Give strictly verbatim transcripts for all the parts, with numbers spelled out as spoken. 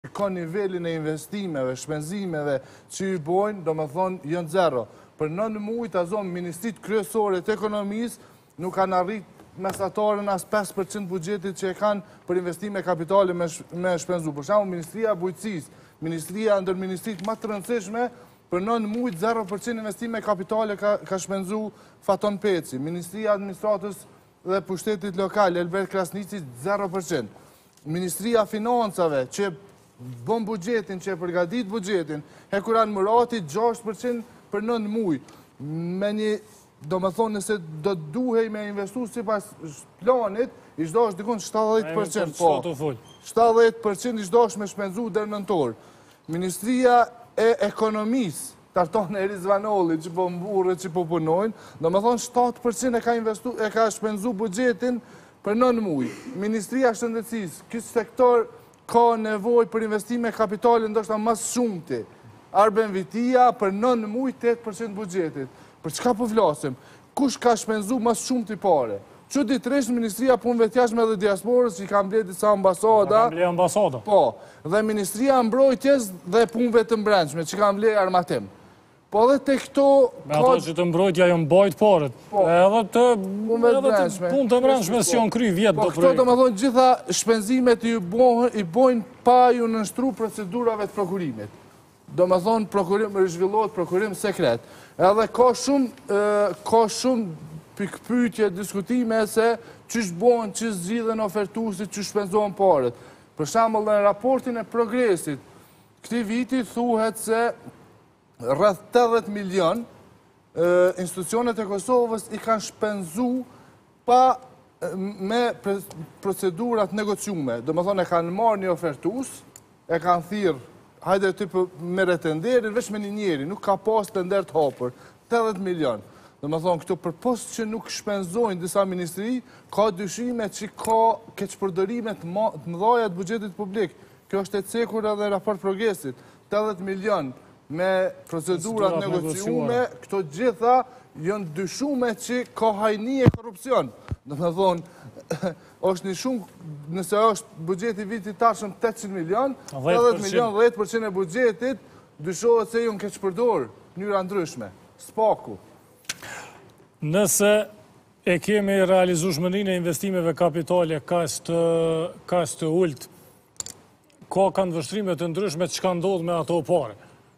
ka nivelin e investimeve, shpenzimeve që i bojnë, do më thonë, jënë zero. Për nënë mujtë, a zonë, Ministrit Kryesore të Ekonomisë nuk kanë arrit mesatarën as pesë përqind bugjetit që e kanë për investime kapitale me shpenzu. Për shamu, Ministria Bujqësisë, Ministria ndër ministrit më të rëndësishme, për nënë mujtë zero përqind investime kapitale ka shpenzu Faton Peci. Ministria Administratës dhe Pushtetit Lokal, Elbert Krasnici, zero përqind. Ministria Financave, që bën bugjetin, që e përgadit bugjetin, Hekuran Murati, gjashtë përqind për nënë mujtë. Me një, do më thonë, nëse do të duhej me investu si pas planit, ishdo është dikun shtatëdhjetë përqind. Po, shtatëdhjetë përqind ishdo është me shpenzu dërë nëntorë. Ministria e Ekonomisë, tartone e Rizvanolli, që po mburë, që po punojnë, do më thonë shtatë përqind e ka, investu, e ka shpenzu bugjetin për nënë mujtë. Ministria Shëndetësisë, kësë sektor ka nevoj për investime kapitale ndoshta mas shumëti. Arben Vitia për nënë mujtë tetë përqind bugjetit. Për çka po flasim? Kush ka shpenzu mas shumëti pare? Që ditërisht Ministria Punëve të Jashtme dhe Diasporës që i kam blerë disa ambasada. Kam blerë ambasada. Po, dhe Ministria Mbrojtjes dhe Punëve të Brendshme që kam blerë armatim. Po dhe të këto... Me ato që të mbrojtja jë mbajt paret. Edhe të punë të brendshme si janë kry vjetë do projekt. Po këto do me thonë gjitha shpenzimet i bojnë pa ju nështru procedurave të prokurimit. Do me thonë prokurim, rishvillohet prokurim sekret. Edhe ka shumë, ka shumë pikpytje, diskutime se qysh bojnë, qysh zgjidhen ofertusit, qysh shpenzohen paret. Për shembull në raportin e progresit, këti viti thuhet se rreth tetëdhjetë milion institucionet e Kosovës i kanë shpenzu pa me procedurat negociume. Do më thonë e kanë marrë një ofertus, e kanë thirë, hajde të me retenderin, veç me një njeri, nuk ka pas të ndër të hapër, tetëdhjetë milion. Do më thonë, këto për post që nuk shpenzojnë disa ministri, ka dyshime që ka keqpërdërime të mëdhaja të bugjetit publik. Kjo është e cekur edhe raport progresit. tetëdhjetë milion me procedurat negociume, këto gjitha jënë dyshume që ka hajni e korupcion. Do më thonë, është një shumë, nëse është bugjeti viti tashëm tetëqind milion, tetëdhjetë milion, dhjetë përqind e bugjetit, dyshohet se jënë keqpërdor njëra ndryshme. Spaku. Nëse e kemi realizueshmërinë e investimeve kapitale kas të ullët, ka kanë vështrime të ndryshme që ka ndodhë me ato pare.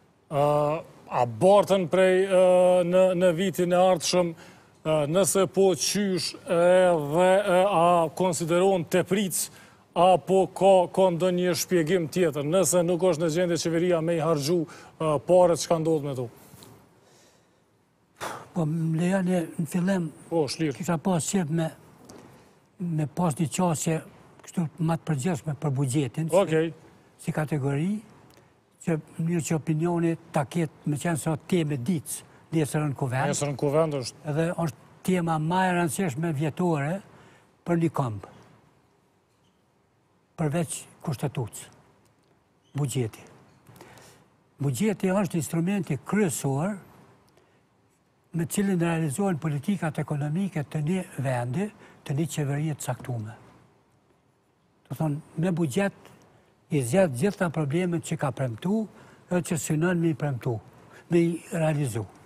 A bartën prej në vitin e ardhshëm, nëse po qysh dhe a konsideron të pric, apo ka ndo një shpjegim tjetër, nëse nuk është në gjendje qeveria me i hargju pare që ka ndodhë me to. Po, më lejane në fillim, kisha pas qep me pas një qasje kështu më të përgjeshme për bugjetin, si kategori, që mirë që opinioni ta ketë me qenë sa teme ditës, nesër në kuvend. Nesër në kuvend është. Edhe është tema ma e rëndësishme vjetore për një këmbë. Përveç kushtetucë. Bugjeti. Bugjeti është instrumenti kryesor me cilin realizohen politikat ekonomike të një vendi, të një qeverie të caktume. Të thonë, me bugjet i zjetë gjitha problemet që ka premtu, dhe që synën me i premtu, me i realizu.